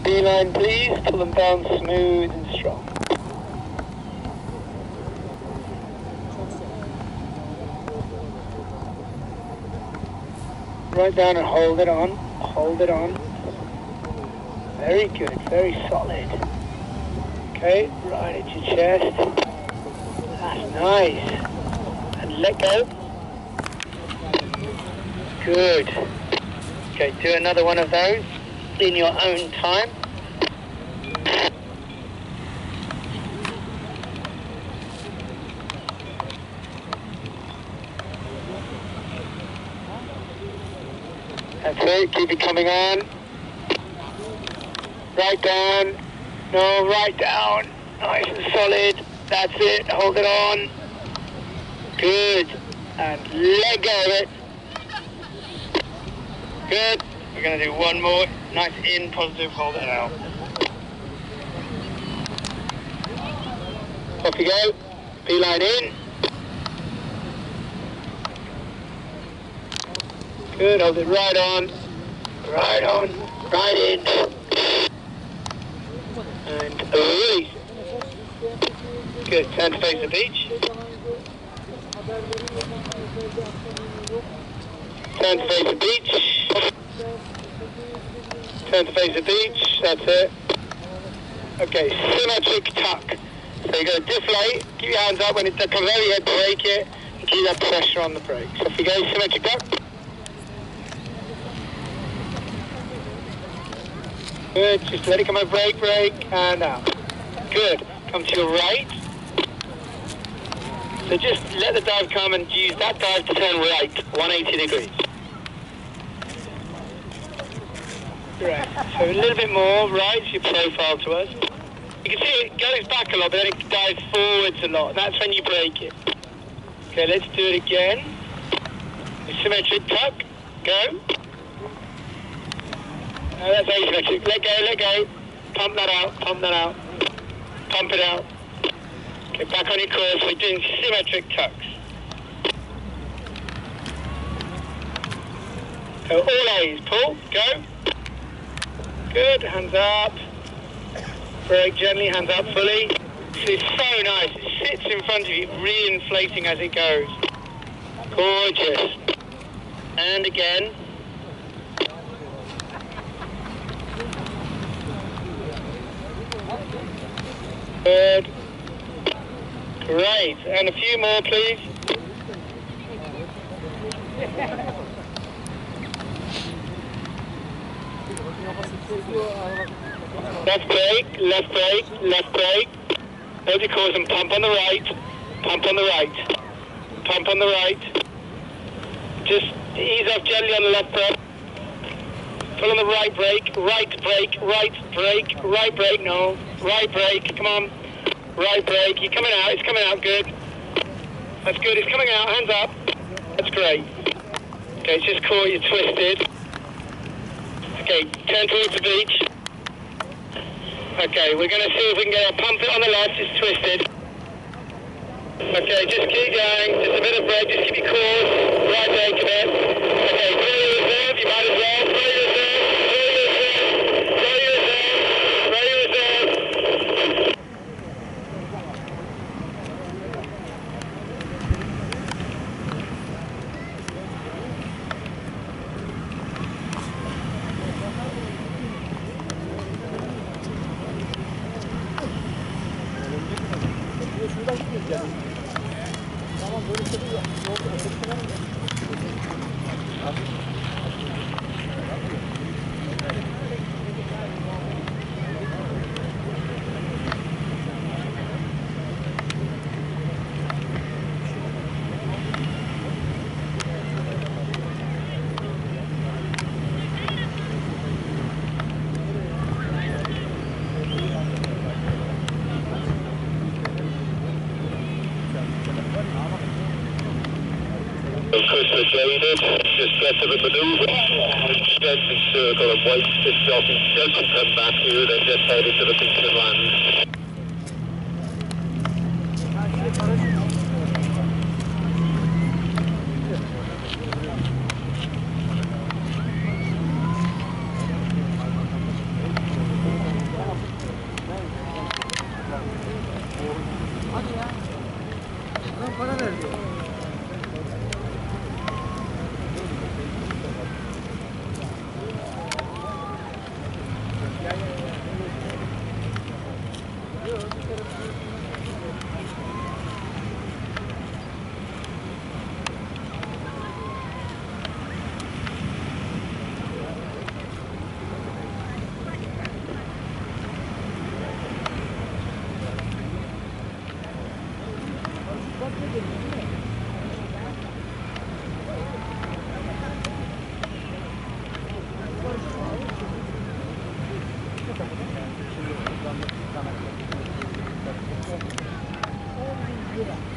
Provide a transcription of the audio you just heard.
Beeline please, pull them down smooth and strong. Right down and hold it on, hold it on. Very good, very solid. Okay, right at your chest. That's nice. And let go. Good. Okay, do another one of those in your own time. That's it, keep it coming on. Right down. No, right down. Nice and solid. That's it, hold it on. Good. And let go of it. Good. We're going to do one more. Nice in, positive, hold it out. Off you go. Beeline in. Good, hold it right on. Right on. Right in. And release. Good, turn to face the beach. Turn to face the beach. Turn to face the beach, that's it. Okay, symmetric tuck. So you're going to deflate, keep your hands up, when it comes over your head, break it, and keep that pressure on the brake. So if you go symmetric tuck. Good, just let it come over, brake, and out. Good, come to your right. So just let the dive come and use that dive to turn right, 180 degrees. Right, so a little bit more right, so your profile to us. You can see it goes back a lot, but then it dives forwards a lot. That's when you break it. Okay, let's do it again. Symmetric tuck, go. No, that's asymmetric. Let go, let go. Pump that out, pump that out. Pump it out. Okay, back on your course, we're doing symmetric tucks. So all A's, pull, go. Good, hands up. Brake gently, hands up fully. It's so nice, it sits in front of you, re-inflating as it goes. Gorgeous. And again. Good. Great. And a few more, please. Left brake, left brake, left brake. Hold your course and pump on the right. Pump on the right. Pump on the right. Just ease off gently on the left brake. Pull on the right brake, right brake, right brake, right brake, no. Right brake, come on. Right brake, you're coming out, it's coming out, good. That's good, it's coming out, hands up. That's great. Okay, it's just caught you twisted. Okay, turn towards the beach. Okay, we're going to see if we can get a pump it on the left, it's twisted. Okay, just keep going, just a bit of brake, just keep your course, right brake a bit. Okay, throw your reserve, you might as well, throw your reserve, throw your reserve, throw your reserve, throw your reserve. Course jaded, just get to the manoeuvre, gently circle and wait for this jockey to come back here, then just head into the beach and land. Gracias.